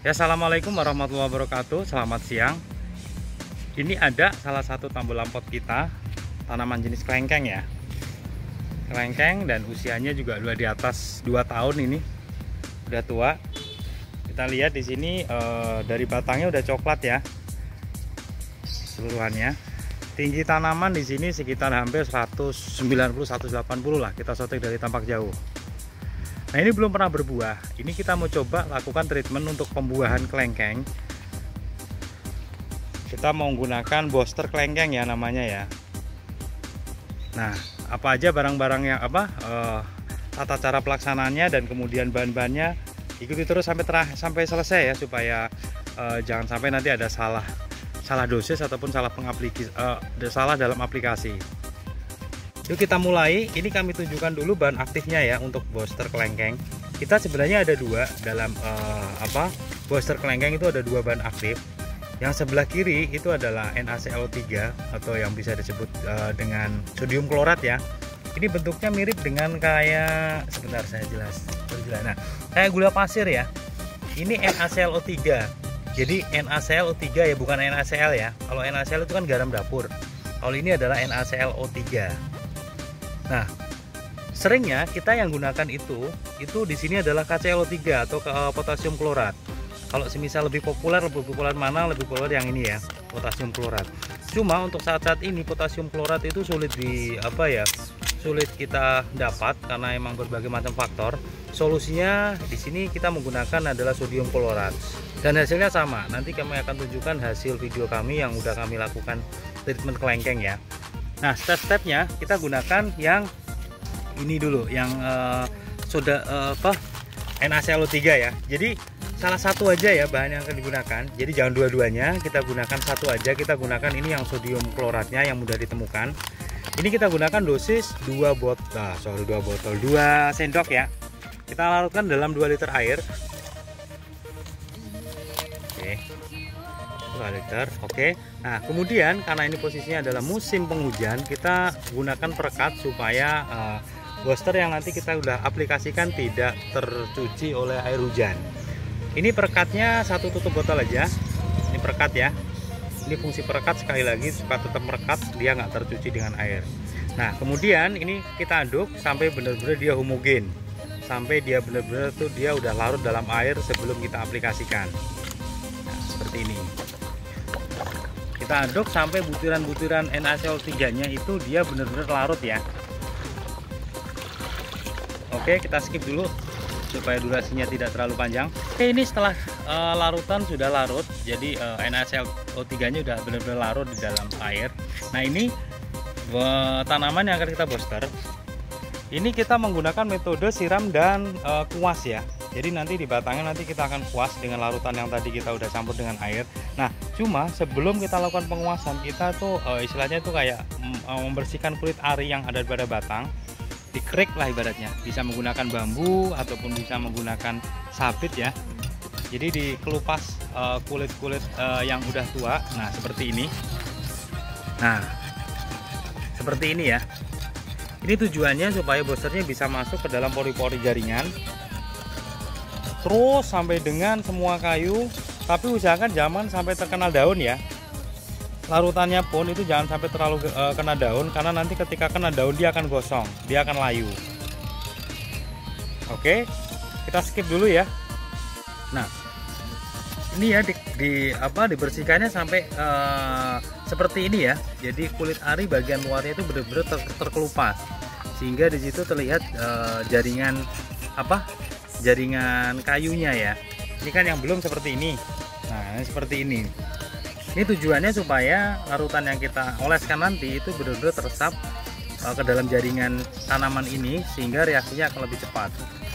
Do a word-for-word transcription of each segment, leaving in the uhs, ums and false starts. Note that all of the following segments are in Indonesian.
Ya, assalamualaikum warahmatullahi wabarakatuh. Selamat siang. Ini ada salah satu tambul lampot kita, tanaman jenis kelengkeng ya. Kelengkeng dan usianya juga udah di atas dua tahun ini. Udah tua. Kita lihat di sini eh, dari batangnya udah coklat ya. Seluruhannya. Tinggi tanaman di sini sekitar hampir seratus sembilan puluh sampai seratus delapan puluh lah, kita sotek dari tampak jauh. Nah, ini belum pernah berbuah. Ini kita mau coba lakukan treatment untuk pembuahan kelengkeng. Kita mau menggunakan booster kelengkeng ya namanya ya. Nah, apa aja barang-barang yang apa uh, tata cara pelaksanaannya dan kemudian bahan-bahannya, ikuti terus sampai terah, sampai selesai ya, supaya uh, jangan sampai nanti ada salah salah dosis ataupun salah pengaplikasi uh, salah dalam aplikasi. Yuk kita mulai. Ini kami tunjukkan dulu bahan aktifnya ya untuk booster kelengkeng. Kita sebenarnya ada dua dalam uh, apa booster kelengkeng, itu ada dua bahan aktif. Yang sebelah kiri itu adalah N A C L O tiga atau yang bisa disebut uh, dengan sodium klorat ya. Ini bentuknya mirip dengan kayak, sebentar saya jelas. Nah, kayak gula pasir ya. Ini N A C L O tiga. Jadi N A C L O tiga ya, bukan N A C L ya. Kalau N A C L itu kan garam dapur. Kalau ini adalah N A C L O tiga. Nah, seringnya kita yang gunakan itu, itu di sini adalah K C L O tiga atau potasium klorat. Kalau semisal lebih populer, lebih populer mana? Lebih populer yang ini ya, potasium klorat. Cuma untuk saat-saat ini potasium klorat itu sulit di apa ya? Sulit kita dapat karena emang berbagai macam faktor. Solusinya di sini kita menggunakan adalah sodium klorat. Dan hasilnya sama. Nanti kami akan tunjukkan hasil video kami yang udah kami lakukan treatment kelengkeng ya. Nah, step-stepnya kita gunakan yang ini dulu, yang uh, sudah uh, apa N A C L O tiga ya. Jadi salah satu aja ya bahan yang akan digunakan. Jadi jangan dua-duanya, kita gunakan satu aja. Kita gunakan ini yang sodium kloratnya yang mudah ditemukan. Ini kita gunakan dosis dua botol, nah, sorry dua botol, dua sendok ya. Kita larutkan dalam dua liter air. Oke. dua liter. Oke. Nah, kemudian karena ini posisinya adalah musim penghujan, kita gunakan perekat supaya uh, booster yang nanti kita udah aplikasikan tidak tercuci oleh air hujan. Ini perekatnya satu tutup botol aja. Ini perekat ya. Ini fungsi perekat, sekali lagi supaya tetap merekat, dia nggak tercuci dengan air. Nah, kemudian ini kita aduk sampai benar-benar dia homogen, sampai dia benar-benar tuh dia udah larut dalam air sebelum kita aplikasikan. Nah, seperti ini. Kita aduk sampai butiran-butiran N A C L O tiga nya itu dia benar-benar larut ya. Oke, kita skip dulu supaya durasinya tidak terlalu panjang. Oke, ini setelah uh, larutan sudah larut, jadi uh, N A C L O tiga nya udah benar-benar larut di dalam air. Nah, ini uh, tanaman yang akan kita booster. Ini kita menggunakan metode siram dan uh, kuas ya. Jadi nanti di batangnya nanti kita akan kuas dengan larutan yang tadi kita udah campur dengan air. Nah, cuma sebelum kita lakukan penguasan, kita tuh uh, istilahnya tuh kayak uh, membersihkan kulit ari yang ada pada batang. Dikrik lah ibaratnya, bisa menggunakan bambu ataupun bisa menggunakan sabit ya. Jadi dikelupas kulit-kulit uh, uh, yang udah tua. Nah, seperti ini. Nah, seperti ini ya. Ini tujuannya supaya boosternya bisa masuk ke dalam pori-pori jaringan, terus sampai dengan semua kayu. Tapi usahakan jangan sampai terkenal daun ya. Larutannya pun itu jangan sampai terlalu uh, kena daun, karena nanti ketika kena daun dia akan gosong, dia akan layu. Oke, kita skip dulu ya. Nah, ini ya di, di apa dibersihkannya sampai uh, seperti ini ya. Jadi kulit ari bagian luarnya itu benar-benar ter, terkelupas, sehingga di situ terlihat uh, jaringan apa? Jaringan kayunya ya. Ini kan yang belum seperti ini. Nah, ini seperti ini. Ini tujuannya supaya larutan yang kita oleskan nanti itu benar-benar teresap uh, ke dalam jaringan tanaman ini, sehingga reaksinya akan lebih cepat.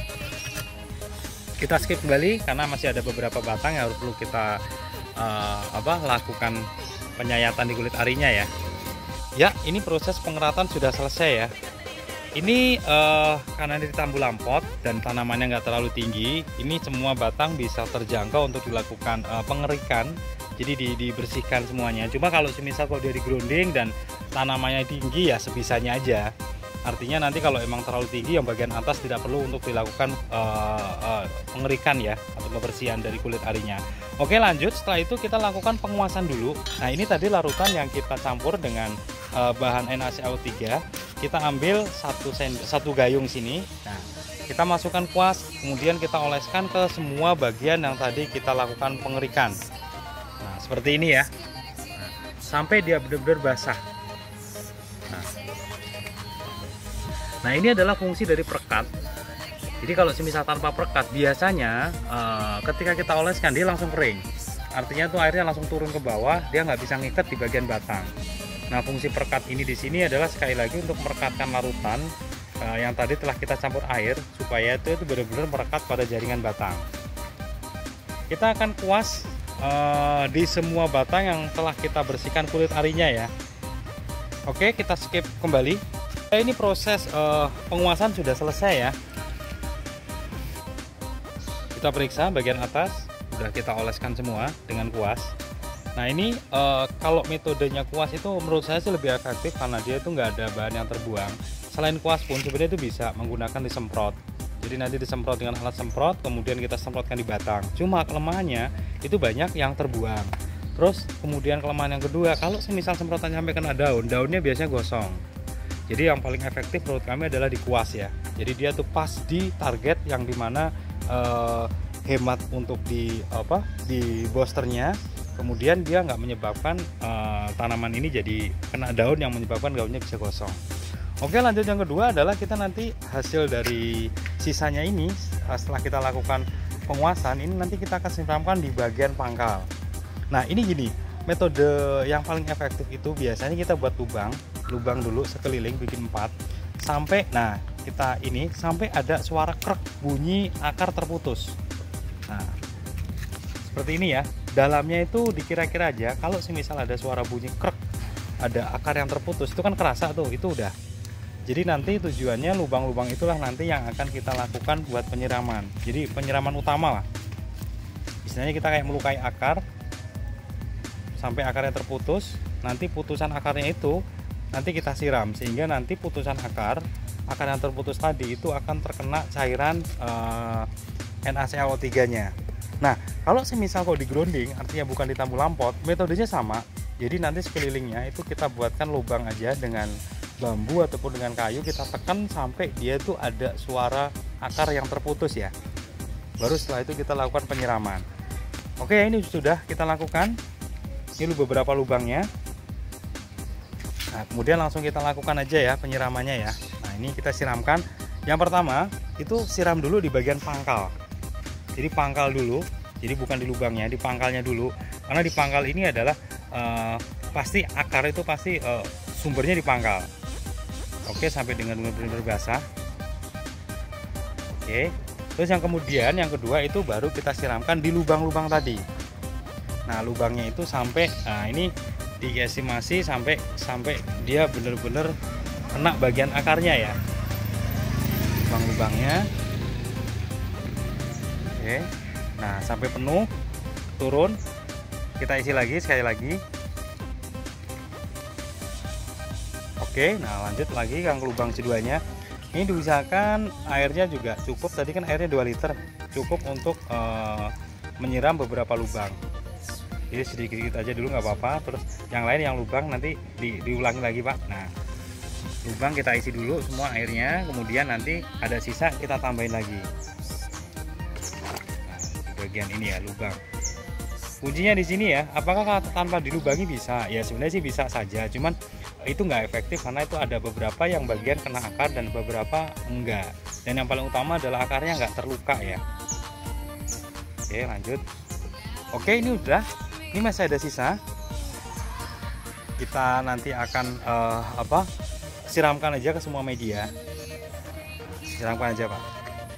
Kita skip kembali karena masih ada beberapa batang yang harus perlu kita uh, apa lakukan penyayatan di kulit arinya ya. Ya, ini proses pengeratan sudah selesai ya. Ini uh, karena ini tambul lampot dan tanamannya nggak terlalu tinggi, ini semua batang bisa terjangkau untuk dilakukan uh, pengerikan. Jadi di, dibersihkan semuanya. Cuma kalau semisal kalau dia digronding dan tanamannya tinggi ya sebisanya aja. Artinya nanti kalau emang terlalu tinggi, yang bagian atas tidak perlu untuk dilakukan uh, uh, pengerikan ya, atau pembersihan dari kulit arinya. Oke, lanjut. Setelah itu kita lakukan penguasan dulu. Nah, ini tadi larutan yang kita campur dengan uh, bahan NaCl tiga. Kita ambil satu, satu gayung sini. Nah, kita masukkan kuas, kemudian kita oleskan ke semua bagian yang tadi kita lakukan pengerikan. Nah, seperti ini ya. Nah, sampai dia benar-benar basah. Nah. Nah, ini adalah fungsi dari perekat. Jadi kalau semisal tanpa perekat, biasanya uh, ketika kita oleskan dia langsung kering. Artinya tuh airnya langsung turun ke bawah, dia nggak bisa ngikat di bagian batang. Nah, fungsi perekat ini di sini adalah sekali lagi untuk merekatkan larutan uh, yang tadi telah kita campur air, supaya itu itu benar-benar merekat pada jaringan batang. Kita akan kuas uh, di semua batang yang telah kita bersihkan kulit arinya ya. Oke, kita skip kembali. Ini proses uh, penguasan sudah selesai ya. Kita periksa bagian atas, sudah kita oleskan semua dengan kuas. Nah, ini uh, kalau metodenya kuas itu menurut saya sih lebih efektif karena dia itu nggak ada bahan yang terbuang. Selain kuas pun sebenarnya itu bisa menggunakan disemprot. Jadi nanti disemprot dengan alat semprot, kemudian kita semprotkan di batang. Cuma kelemahannya itu banyak yang terbuang. Terus kemudian kelemahan yang kedua, kalau semisal semprotannya sampai kena daun, daunnya biasanya gosong. Jadi yang paling efektif menurut kami adalah di kuas ya. Jadi dia tuh pas di target yang dimana eh, hemat untuk di apa di boosternya. Kemudian dia nggak menyebabkan eh, tanaman ini jadi kena daun yang menyebabkan daunnya bisa gosong. Oke, lanjut yang kedua adalah kita nanti hasil dari sisanya ini setelah kita lakukan penguasan ini nanti kita akan siramkan di bagian pangkal. Nah, ini gini, metode yang paling efektif itu biasanya kita buat lubang, lubang dulu sekeliling bikin empat sampai, nah kita ini sampai ada suara krek bunyi akar terputus. Nah, seperti ini ya. Dalamnya itu dikira-kira aja kalau semisal ada suara bunyi krek, ada akar yang terputus, itu kan kerasa tuh, itu udah. Jadi nanti tujuannya lubang-lubang itulah nanti yang akan kita lakukan buat penyiraman. Jadi penyiraman utama lah. Istilahnya kita kayak melukai akar sampai akarnya terputus, nanti putusan akarnya itu nanti kita siram sehingga nanti putusan akar akar yang terputus tadi itu akan terkena cairan eh, NaCl tiga nya. Nah, kalau semisal kok di grounding, artinya bukan ditampung lampot, metodenya sama. Jadi nanti sekelilingnya itu kita buatkan lubang aja dengan bambu ataupun dengan kayu, kita tekan sampai dia itu ada suara akar yang terputus ya. Baru setelah itu kita lakukan penyiraman. Oke, ini sudah kita lakukan. Ini beberapa lubangnya. Nah, kemudian langsung kita lakukan aja ya penyiramannya ya. Nah, ini kita siramkan. Yang pertama itu siram dulu di bagian pangkal. Jadi pangkal dulu. Jadi bukan di lubangnya, di pangkalnya dulu. Karena di pangkal ini adalah uh, pasti akar itu pasti uh, sumbernya di pangkal. Oke, sampai dengan benar-benar basah. Oke. Terus yang kemudian yang kedua itu baru kita siramkan di lubang-lubang tadi. Nah, lubangnya itu sampai, nah ini diestimasi sampai sampai dia benar-benar kena bagian akarnya ya, lubang-lubangnya. Oke, nah sampai penuh turun, kita isi lagi sekali lagi. Oke, nah lanjut lagi yang lubang keduanya. Ini diusahakan airnya juga cukup, tadi kan airnya dua liter, cukup untuk uh, menyiram beberapa lubang. Jadi sedikit-sedikit aja dulu nggak apa-apa, terus yang lain yang lubang nanti di, diulangi lagi Pak. Nah, lubang kita isi dulu semua airnya, kemudian nanti ada sisa kita tambahin lagi. Nah, bagian ini ya lubang. Kuncinya di sini ya, apakah tanpa dilubangi bisa? Ya sebenarnya sih bisa saja, cuman itu nggak efektif karena itu ada beberapa yang bagian kena akar dan beberapa enggak. Dan yang paling utama adalah akarnya nggak terluka ya. Oke, lanjut. Oke, ini udah. Ini masih ada sisa. Kita nanti akan uh, apa? Siramkan aja ke semua media. Siramkan aja, Pak.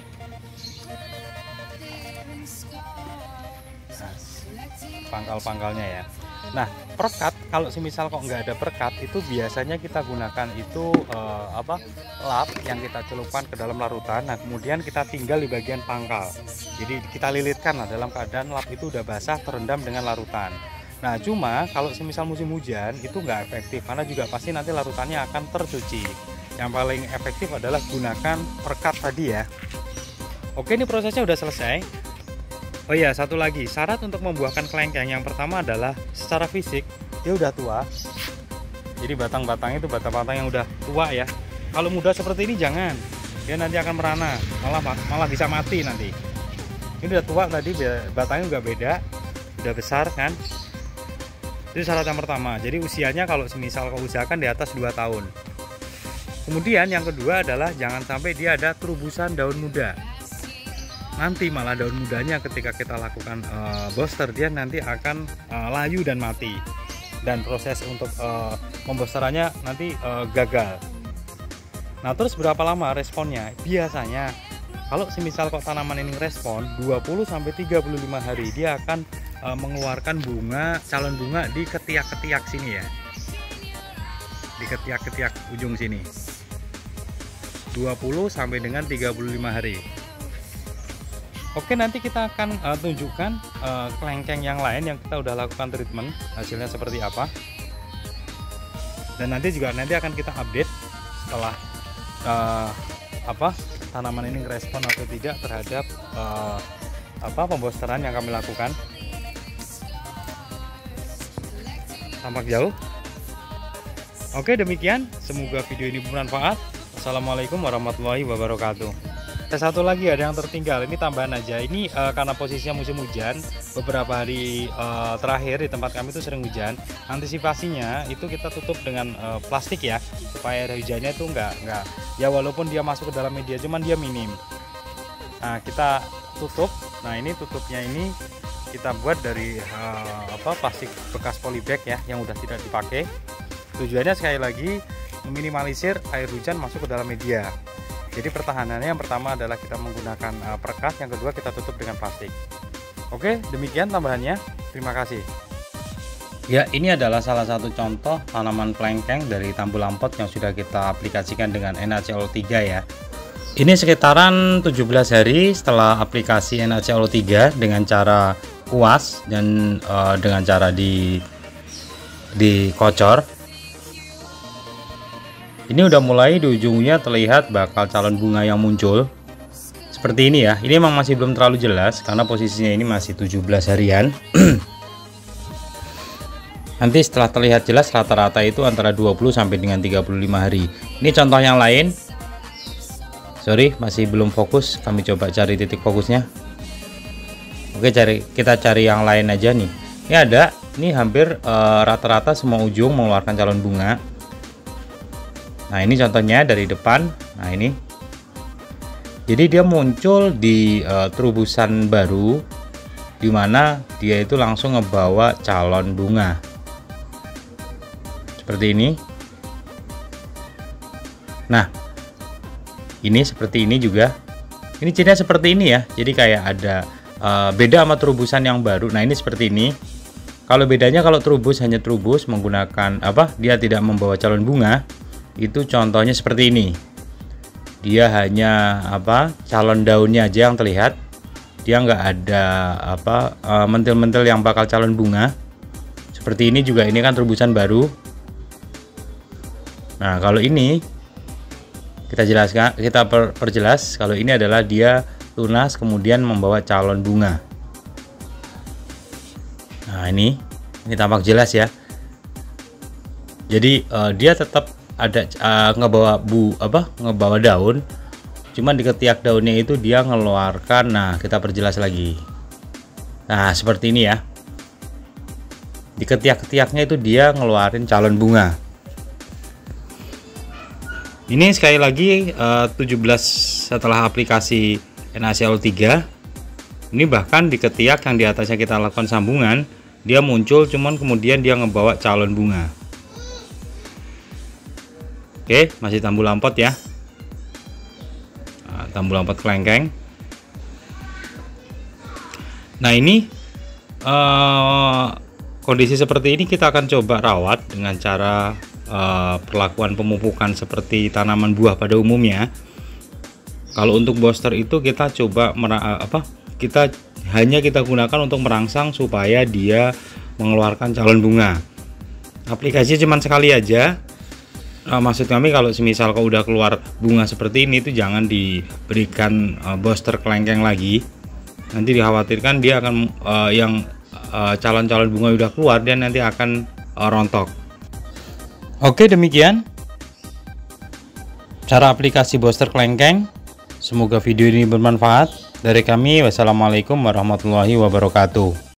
Nah, pangkal-pangkalnya ya. Nah, perekat kalau semisal kok nggak ada perekat itu biasanya kita gunakan itu uh, apa? Lap yang kita celupkan ke dalam larutan. Nah, kemudian kita tinggal di bagian pangkal. Jadi kita lilitkan lah dalam keadaan lap itu udah basah terendam dengan larutan. Nah, cuma kalau semisal musim hujan itu nggak efektif karena juga pasti nanti larutannya akan tercuci. yang paling efektif adalah gunakan perekat tadi ya. Oke, ini prosesnya udah selesai. Oh iya, satu lagi syarat untuk membuahkan kelengkeng yang pertama adalah secara fisik dia udah tua. Jadi batang-batang itu batang-batang yang udah tua ya. Kalau muda seperti ini jangan, dia nanti akan merana, malah malah bisa mati nanti. Ini udah tua tadi, batangnya juga beda, udah besar kan. Itu syarat yang pertama. Jadi usianya kalau semisal kau usahakan di atas dua tahun. Kemudian yang kedua adalah jangan sampai dia ada terubusan daun muda. Nanti malah daun mudanya ketika kita lakukan uh, booster dia nanti akan uh, layu dan mati. Dan proses untuk uh, pembosterannya nanti uh, gagal. Nah, terus berapa lama responnya? Biasanya kalau semisal kok tanaman ini respon dua puluh sampai tiga puluh lima hari dia akan uh, mengeluarkan bunga, calon bunga di ketiak-ketiak sini ya. Di ketiak-ketiak ujung sini. dua puluh sampai dengan tiga puluh lima hari. Oke, nanti kita akan uh, tunjukkan uh, kelengkeng yang lain yang kita udah lakukan treatment, hasilnya seperti apa. Dan nanti juga nanti akan kita update setelah uh, apa tanaman ini respon atau tidak terhadap uh, apa pembosteran yang kami lakukan. Tampak jauh. Oke, demikian. Semoga video ini bermanfaat. Assalamualaikum warahmatullahi wabarakatuh. Dan satu lagi ada yang tertinggal, ini tambahan aja. Ini uh, karena posisinya musim hujan, beberapa hari uh, terakhir di tempat kami itu sering hujan. Antisipasinya itu kita tutup dengan uh, plastik ya, supaya air hujannya itu enggak enggak ya, walaupun dia masuk ke dalam media, cuman dia minim. Nah, kita tutup. Nah, ini tutupnya ini kita buat dari uh, apa plastik bekas polybag ya, yang udah tidak dipakai. Tujuannya sekali lagi meminimalisir air hujan masuk ke dalam media. Jadi pertahanannya yang pertama adalah kita menggunakan uh, perekat, yang kedua kita tutup dengan plastik. Oke, demikian tambahannya. Terima kasih. Ya, ini adalah salah satu contoh tanaman kelengkeng dari Tambu Lampot yang sudah kita aplikasikan dengan N A C L tiga ya. Ini sekitaran tujuh belas hari setelah aplikasi N A C L tiga dengan cara kuas dan uh, dengan cara di dikocor. Ini udah mulai di ujungnya terlihat bakal calon bunga yang muncul seperti ini ya. Ini memang masih belum terlalu jelas karena posisinya ini masih tujuh belas harian. Nanti setelah terlihat jelas rata-rata itu antara dua puluh sampai dengan tiga puluh lima hari. Ini contoh yang lain. Sorry, masih belum fokus. Kami coba cari titik fokusnya. Oke, cari kita cari yang lain aja nih. Ini ada, ini hampir rata-rata uh, semua ujung mengeluarkan calon bunga. Nah, ini contohnya dari depan. Nah, ini jadi dia muncul di uh, terubusan baru, dimana dia itu langsung ngebawa calon bunga seperti ini. Nah, ini seperti ini juga. Ini cirinya seperti ini ya. Jadi kayak ada uh, beda sama terubusan yang baru. Nah, ini seperti ini. Kalau bedanya, kalau terubus hanya terubus menggunakan apa? Dia tidak membawa calon bunga. Itu contohnya seperti ini. Dia hanya apa? Calon daunnya aja yang terlihat. Dia nggak ada apa? Mentil-mentil yang bakal calon bunga. Seperti ini juga, ini kan terubusan baru. Nah, kalau ini kita jelaskan, kita per, perjelas kalau ini adalah dia tunas kemudian membawa calon bunga. Nah, ini ini tampak jelas ya. Jadi uh, dia tetap ada uh, ngebawa bu apa ngebawa daun, cuman di ketiak daunnya itu dia ngeluarkan. Nah, kita perjelas lagi. Nah, seperti ini ya. Di ketiak-ketiaknya itu dia ngeluarin calon bunga. Ini sekali lagi uh, tujuh belas setelah aplikasi N A C L tiga. Ini bahkan di ketiak yang di atasnya kita lakukan sambungan, dia muncul, cuman kemudian dia ngebawa calon bunga. Oke, masih Tambu Lampot ya. Nah, Tambu Lampot kelengkeng. Nah, ini uh, kondisi seperti ini kita akan coba rawat dengan cara uh, perlakuan pemupukan seperti tanaman buah pada umumnya. Kalau untuk booster itu kita coba apa? Kita hanya kita gunakan untuk merangsang supaya dia mengeluarkan calon bunga. Aplikasinya cuma sekali aja. uh, maksud kami kalau semisal kalau udah keluar bunga seperti ini itu jangan diberikan uh, booster kelengkeng lagi. Nanti dikhawatirkan dia akan uh, yang calon-calon uh, bunga udah keluar dan nanti akan uh, rontok. Oke, demikian cara aplikasi booster kelengkeng. Semoga video ini bermanfaat. Dari kami, wassalamualaikum warahmatullahi wabarakatuh.